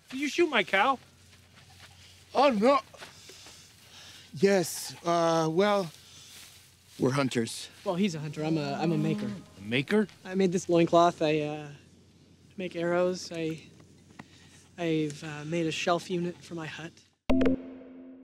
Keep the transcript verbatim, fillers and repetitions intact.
Did you shoot my cow? Oh, no. Yes, uh, well, we're hunters. Well, he's a hunter. I'm a, I'm a maker. A maker? I made this loincloth. I uh, make arrows. I, I've uh, made a shelf unit for my hut.